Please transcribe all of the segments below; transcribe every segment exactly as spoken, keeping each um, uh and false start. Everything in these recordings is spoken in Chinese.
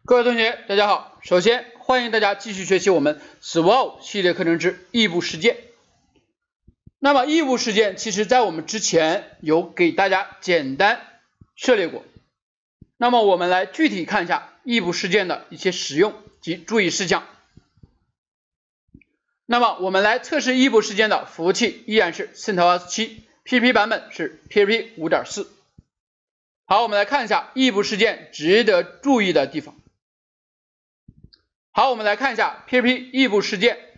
各位同学，大家好。首先欢迎大家继续学习我们 S W O 系列课程之异步事件。那么异步事件其实在我们之前有给大家简单涉猎过。那么我们来具体看一下异步事件的一些使用及注意事项。那么我们来测试异步事件的服务器依然是 CentOS 七 P H P 版本是 P H P 五点四。好，我们来看一下异步事件值得注意的地方。好，我们来看一下 P H P 异步事件。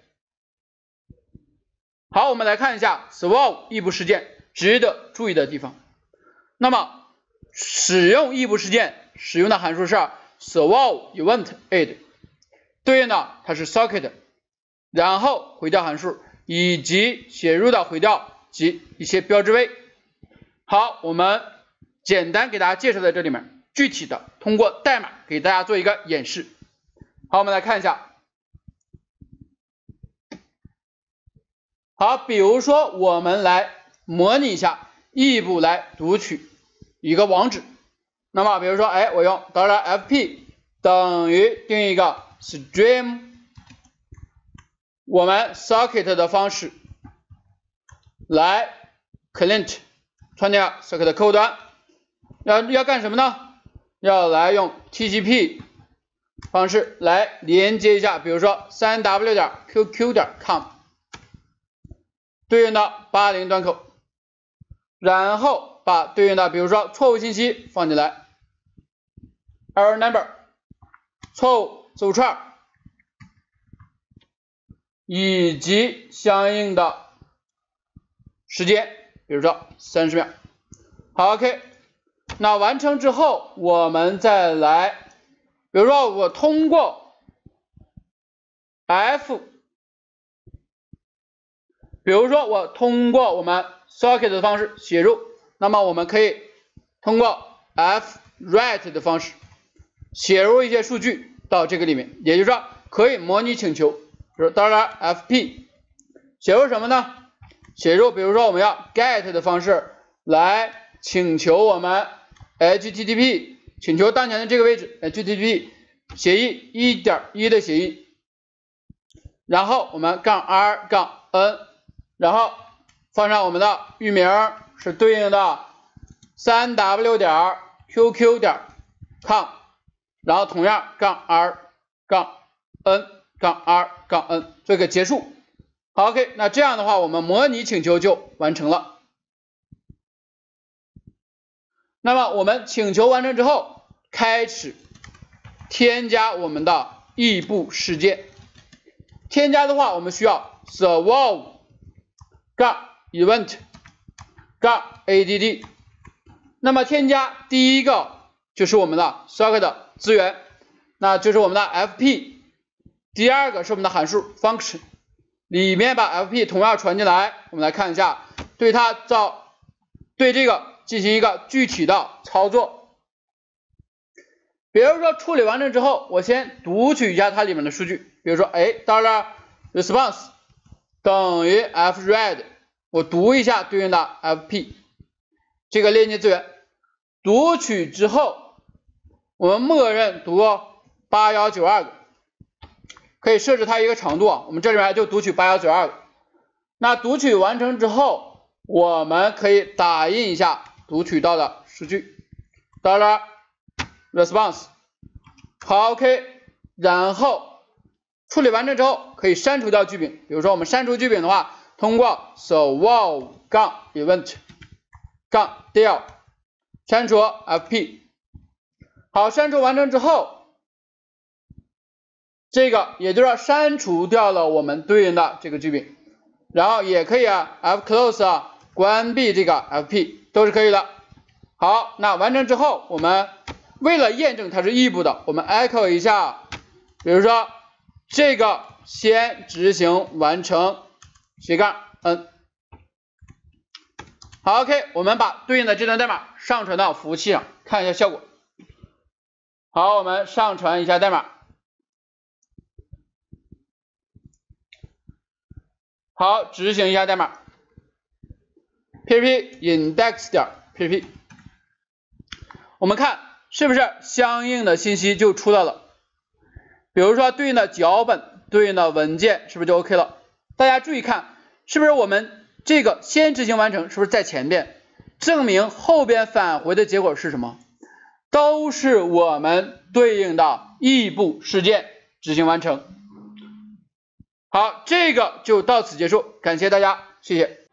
好，我们来看一下 S W O 异步事件值得注意的地方。那么使用异步事件使用的函数是 S W O event add， 对应的它是 socket， 然后回调函数以及写入的回调及一些标志位。好，我们简单给大家介绍在这里面，具体的通过代码给大家做一个演示。好，我们来看一下。好，比如说我们来模拟一下异步来读取一个网址。那么比如说，哎，我用 $fp 等于定义一个 stream 我们 socket 的方式来 client 创建 socket 客户端，要要干什么呢？要来用 T C P 方式来连接一下，比如说 三 w 点 q q 点 com 对应的八零端口，然后把对应的比如说错误信息放进来 error number 错误字符串以及相应的时间，比如说三十秒。好 OK， 那完成之后我们再来，比如说我通过 F， 比如说我通过我们 socket 的方式写入，那么我们可以通过 F write 的方式写入一些数据到这个里面，也就是说可以模拟请求，比如 $fp 写入什么呢？写入比如说我们要 get 的方式来请求我们 H T T P 请求当前的这个位置 H T T P 协议 一点一 的协议，然后我们杠 r 杠 n， 然后放上我们的域名是对应的 三 w 点 q q 点 com， 然后同样杠 r 杠 n 杠 r 杠 n 做一个结束。好 OK， 那这样的话我们模拟请求就完成了。那么我们请求完成之后，开始添加我们的异步事件。添加的话，我们需要 S W O 杠 event 杠 add。那么添加第一个就是我们的 socket 资源，那就是我们的 fp。第二个是我们的函数 function， 里面把 fp 同样传进来。我们来看一下，对它造对这个进行一个具体的操作。比如说处理完成之后，我先读取一下它里面的数据，比如说哎 $response 等于 fread， 我读一下对应的 fp 这个链接资源，读取之后我们默认读八一九二个，可以设置它一个长度啊，我们这里面就读取八一九二个。那读取完成之后，我们可以打印一下读取到的数据 $response。 好 OK， 然后处理完成之后可以删除掉句柄，比如说我们删除句柄的话，通过 S W O 杠 event 杠 del 删除 fp。 好，删除完成之后，这个也就是删除掉了我们对应的这个句柄，然后也可以啊 fclose 啊关闭这个 fp 都是可以的。好，那完成之后，我们为了验证它是异步的，我们 echo 一下，比如说这个先执行完成斜杠 n。 好 OK， 我们把对应的这段代码上传到服务器上看一下效果。好，我们上传一下代码。好，执行一下代码 php index 点 php， 我们看是不是相应的信息就出来了？ 比如说对应的脚本、对应的文件，是不是就 OK 了？大家注意看，是不是我们这个先执行完成，是不是在前边？证明后边返回的结果是什么？都是我们对应的异步事件执行完成。好，这个就到此结束，感谢大家，谢谢。